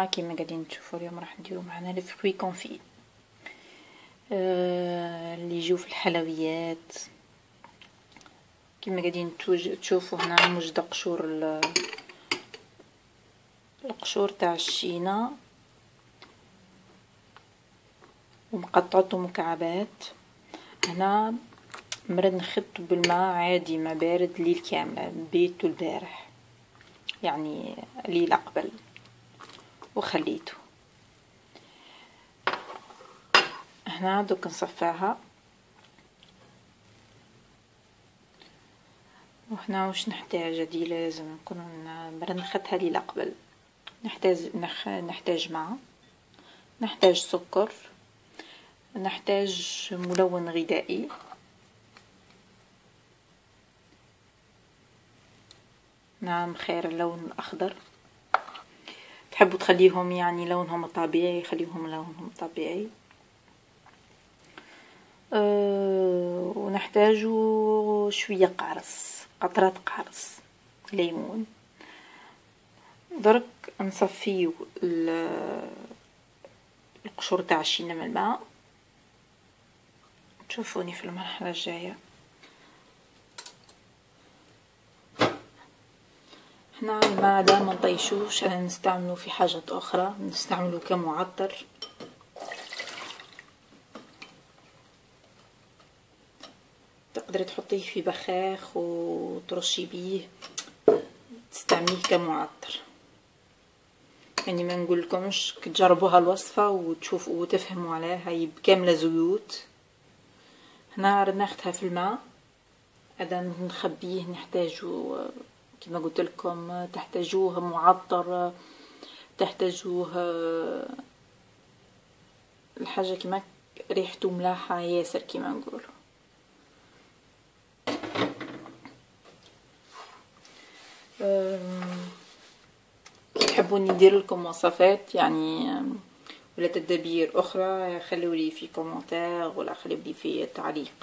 جماعة كيما قاعدين تشوفوا اليوم راح نديرو معنا الفروي كونفي اللي يجوا في الحلويات. كيما قاعدين تشوفوا هنا موجد القشور تاع الشينا ومقطعته مكعبات. هنا مرد نخدته بالماء عادي ما بارد ليل كاملة، بيته البارح يعني ليل قبل وخليته. هنا دوك نصفعها. وهنا واش نحتاج؟ هادي لازم نكون مرد نخدتها ليل قبل. نحتاج ماء، نحتاج سكر، نحتاج ملون غذائي، نعم خير اللون الأخضر. تحبوا تخليهم يعني لونهم طبيعي خليهم لونهم طبيعي. ونحتاج شوية قرص، قطرات قرص، ليمون. درك نصفيو القشور تاع الشينا من الماء. تشوفوني في المرحلة الجاية. هنا الماء دا ما نطيشوش، نستعملو في حاجات اخرى، نستعملو كمعطر. تقدري تحطيه في بخاخ وترشي بيه، تستعمليه كمعطر. يعني ما نقول لكمش تجربوها الوصفه وتشوفوا وتفهموا عليها، هي كامله زيوت. هنا رد ناخدها في الماء، هذا نخبيه. نحتاجو كما قلت لكم تحتاجوه معطر، تحتاجوه الحاجه كما ريحته ملاحه ياسر كما نقولوا. كي تحبوني ندير لكم وصفات يعني ولا تدابير اخرى خلولي في كومنتير ولا خلولي في تعليق.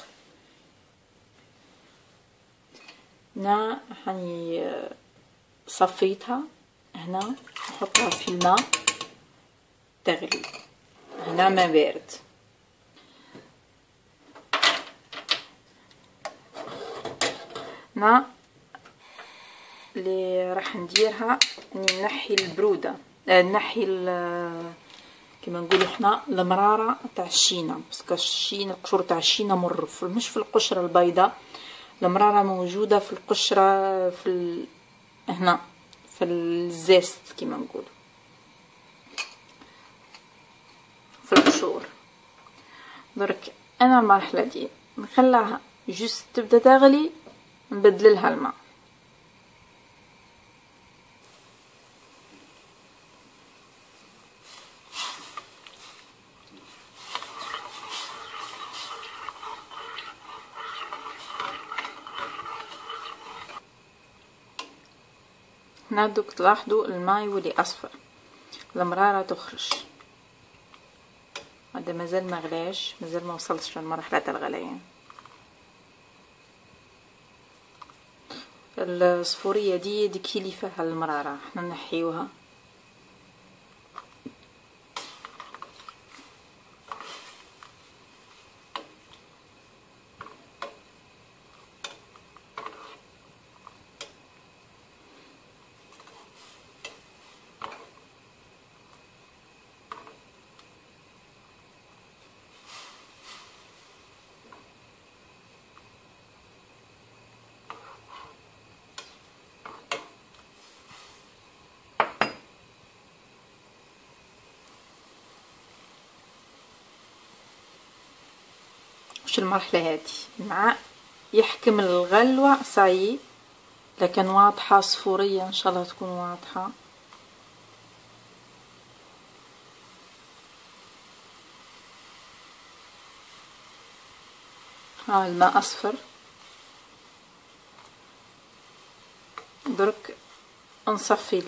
هنا هاني صفيتها، هنا نحطها في الماء تغلي. هنا ما بارد. هنا اللي راح نديرها اني نحي البروده، نحي كما نقولوا احنا المراره تاع الشينا، باسكو الشينا القشور تاع الشينا مر مش في القشره البيضاء، المراره موجوده في القشره هنا في الزيست كما نقولوا في القشور. درك انا المرحله دي نخليها جست تبدا تغلي، نبدل لها الماء. هنا دوك تلاحظوا الماء يولي اصفر، المراره تخرج. هذا مازال ما غلاش، مازال ما وصلش لمرحله الغليان. الصفوريه دي كي فيها المراره احنا نحيوها. وش المرحله هذه مع يحكم الغلوه صاي، لكن واضحه صفوريه ان شاء الله تكون واضحه. ها الماء اصفر. درك نصفي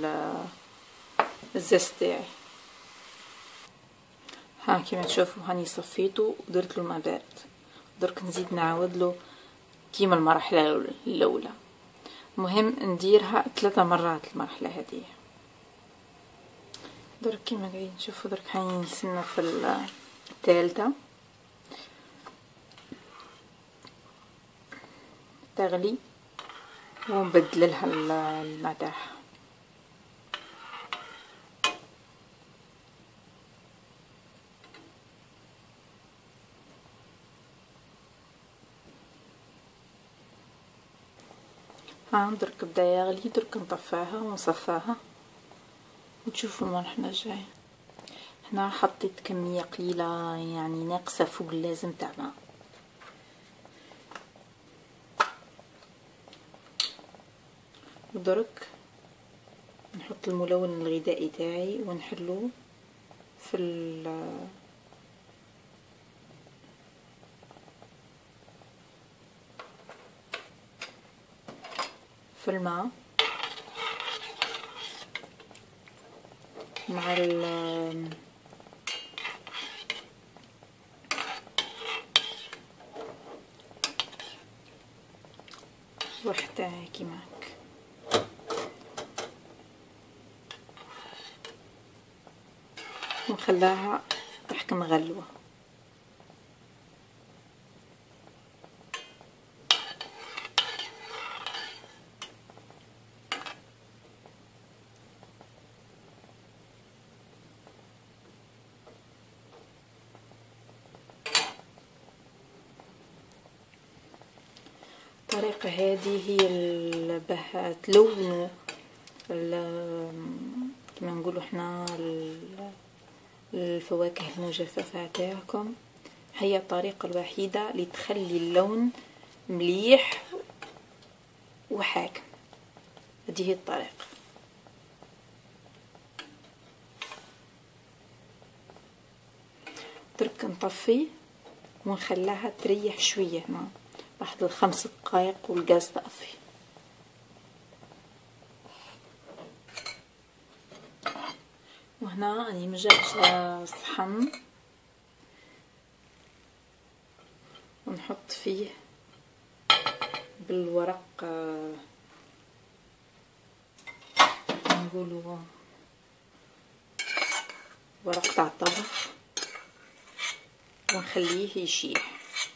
الزيت تاعي. ها كيما تشوفوا هاني صفيته ودرت له ماء بارد. درك نزيد نعاود له كيما المرحله الاولى. مهم نديرها 3 مرات المرحله هذه. درك كيما قاعدين نشوفوا درك حنسنا في الثالثة تغلي ونبدل لها الماء تاعها. ها درك بدا يغلي، درك نطفاها ونصفاها وتشوفوا الملح جاي. هنا حطيت كمية قليلة يعني ناقصة فوق اللازم تاع ماء. ودرك نحط الملون الغذائي تاعي ونحلو في الماء مع الوحدة تاعي كيما هكا. ونخليها تحكم غلوة. الطريقة هذه هي باه تلونوا كما نقولوا احنا الفواكه المجففة تاعكم. هي الطريقة الوحيدة اللي تخلي اللون مليح وحاكم. هذه هي الطريقة. درك نطفي ونخليها تريح شوية هنا واحد 5 دقائق والغاز طافي. وهنا راني مجهزة صحن ونحط فيه بالورق نقولوا ورق تاع الطبخ ونخليه يشيح.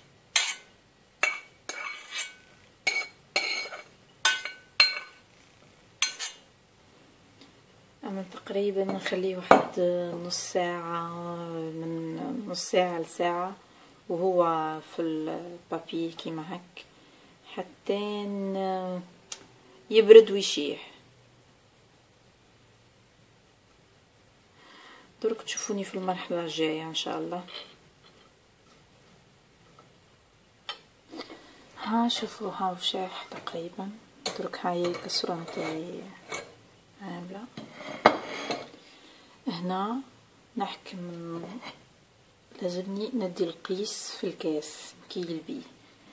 أما تقريبا نخليه واحد نص ساعة، من نص ساعة لساعة وهو في البابي كيما هك حتى يبرد ويشيح. درك تشوفوني في المرحلة الجاية ان شاء الله. ها شوفوا ها وشاح تقريبا. درك هاي الكسرة نتاعي عاملة. هنا نحكم لازمني ندي القيس في الكاس نكيل بيه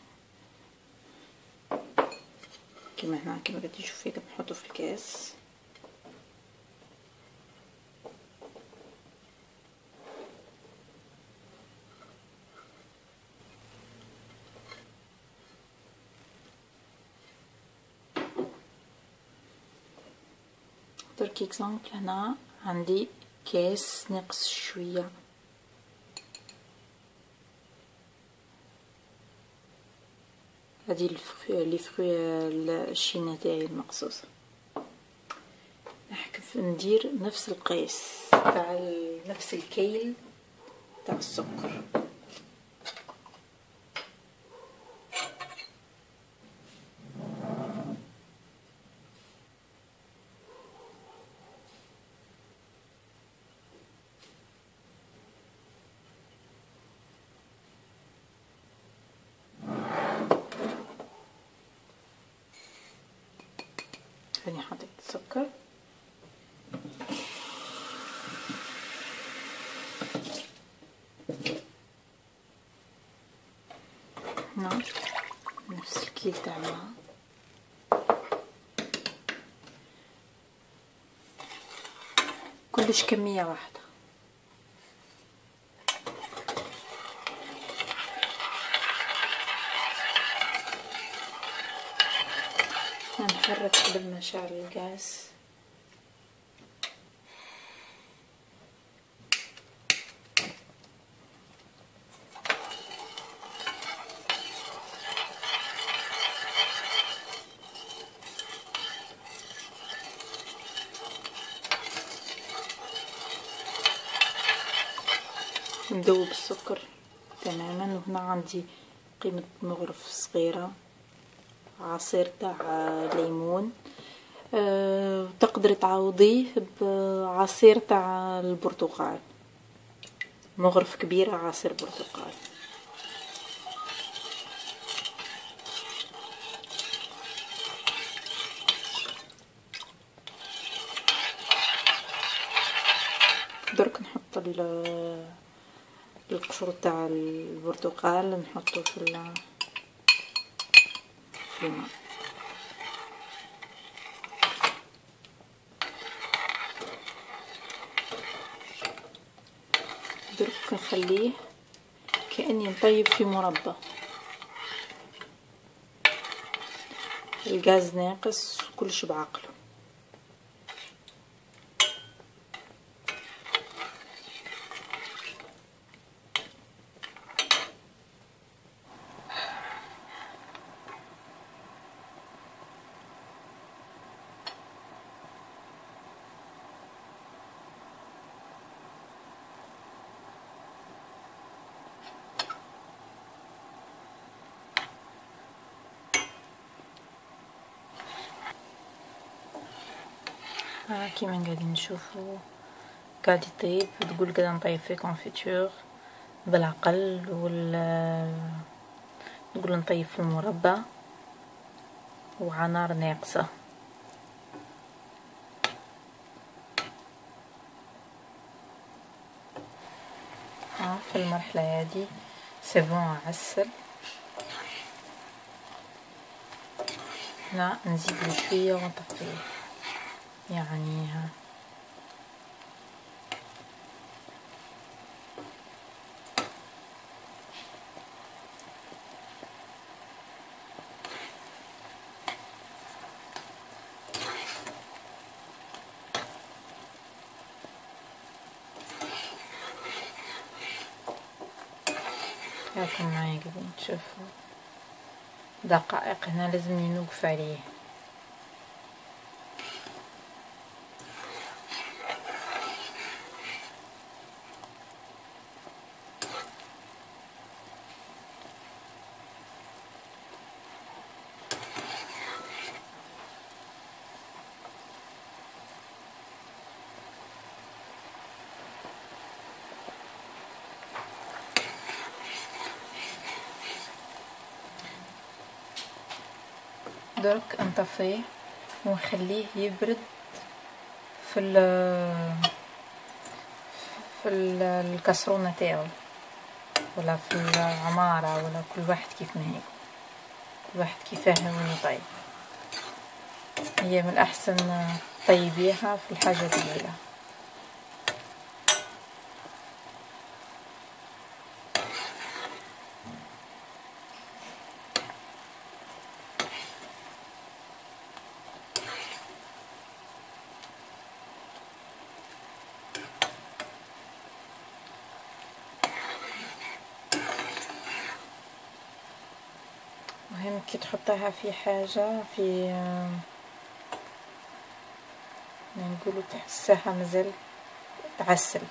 كما هنا كما قد تشوفي نحطه في الكاس. درك اكزامبل هنا عندي كاس ناقص شويه. هذه لي فروي الشينا تاعي المقصوصه. نحكف ندير نفس القياس تاع نفس الكيل تاع السكر. هاني حطيت السكر هنا نفس الكيل تاع الماء. كلش كمية واحدة. نحرك قبل ما نشعل الغاز. نذوب السكر تماما. وهنا عندي قيمة مغرف صغيرة، عصير تاع ليمون. تقدري تعوضيه بعصير تاع البرتقال، مغرف كبيرة عصير برتقال. درك نحط القشر تاع البرتقال نحطه في الماء. درك نخليه كأني نطيب في مربى. الغاز ناقص، كلش بعقله. كيما قاعدين نشوفوا قاعد يطيب. تقول كذا نطيب في كونفيتور بالعقل، نقول نطيب في المربى وعلى نار ناقصة. في المرحلة هذه سيبون عسل. هنا نزيد شوية ونطفيه يعني. هاكم معايا قاعدين تشوفوا دقائق. هنا لازم نوقف عليه. درك نطفيه ونخليه يبرد في الكسرونة تاعو، ولا في العمارة، ولا كل واحد كيف ما هي، كل واحد كيفاه وين يطيب. هي من الأحسن طيبيها في الحاجة القليلة. مهم كي تحطها في حاجة في نقولوا تحسها مازال تعسل.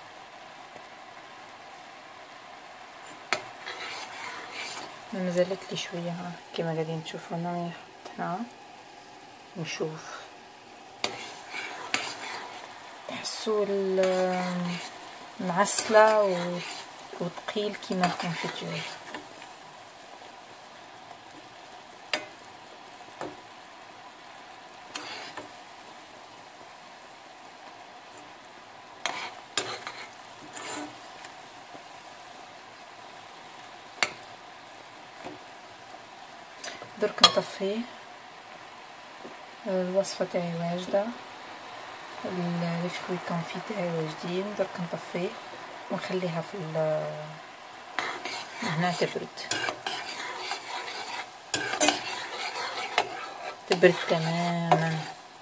مازالت لي شويه. كما قاعدين تشوفوا انا نحط هنا نشوف. تحسوا المعسله وثقيل كيما الكونفيتور. درك نطفيه. الوصفه تاعي واجده، الفروي كونفي تاعي واجدين. درك نطفيه ونخليها في هنا تبرد تماما،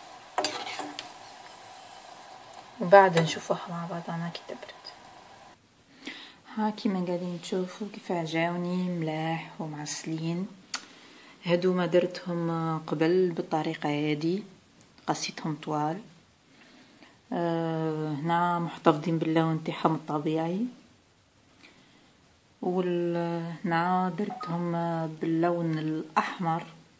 وبعد نشوفوها مع بعضنا كي تبرد. كيما قاعدين تشوفوا كيف جاوني ملاح ومعسلين. هادو ما درتهم قبل بالطريقه هذه، قصيتهم طوال. هنا محتفظين باللون تاعهم الطبيعي. وهنا درتهم باللون الأحمر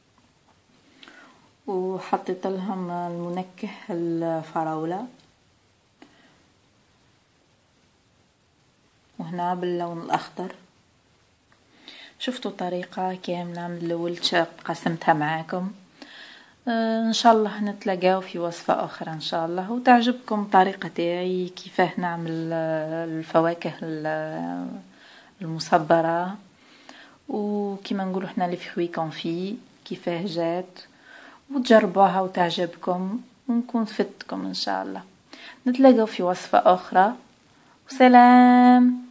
وحطيت لهم المنكه الفراولة، وهنا باللون الأخضر. شفتوا طريقة كاملة من الأول قسمتها معاكم. ان شاء الله نتلاقاو في وصفة اخرى ان شاء الله، وتعجبكم طريقة تاعي كيفاه نعمل الفواكه المصبرة، وكما نقولوا احنا لي فروي كونفي كيفاه جات، وتجربوها وتعجبكم، ونكون فدتكم ان شاء الله. نتلاقاو في وصفة اخرى، وسلام.